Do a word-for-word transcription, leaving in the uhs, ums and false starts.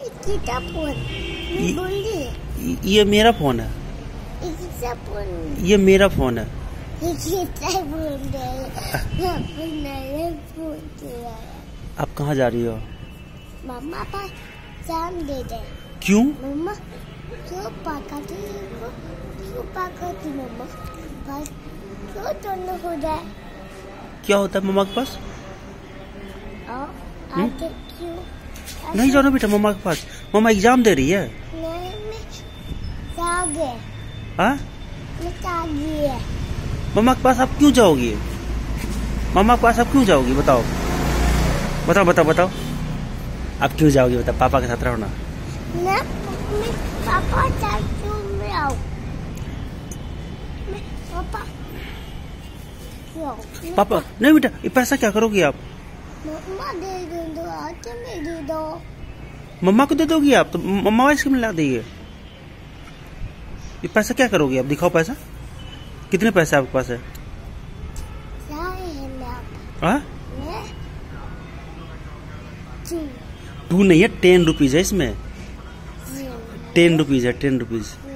कितना फोन मैं बोल रही ये मेरा फोन है। कितना फोन ये मेरा फोन है। कितना बोल रहे नया फोन चला। आप कहाँ जा रही हो? मम्मा पास जान दे दे। क्यों? मम्मा क्यों पकाती हो? क्यों पकाती मम्मा? बस क्यों दोनों हो जाए? क्या होता है मम्मा के पास? आते क्यों? नहीं जाओ ना बेटा मम्मा के पास। मम्मा एग्जाम दे रही है। नहीं मैं जागे। हाँ? मैं जागी है। मम्मा के पास आप क्यों जाओगी? मम्मा के पास आप क्यों जाओगी? बताओ बताओ बताओ बताओ आप क्यों जाओगी? बताओ। पापा के साथ रहो ना। मैं पापा चाचू में आओ। मैं पापा क्यों? पापा नहीं बेटा ये पैसा क्या करोगी आप? मम्मा दे दो आते में दे दो। मम्मा को दे दोगी आप? तो मम्मा इसके मिला देगी। ये पैसा क्या करोगी आप? दिखाओ पैसा। कितने पैसे आपके पास है? हाँ? टू नहीं है, टेन रुपीज है इसमें। टेन रुपीज है, टेन रुपीज।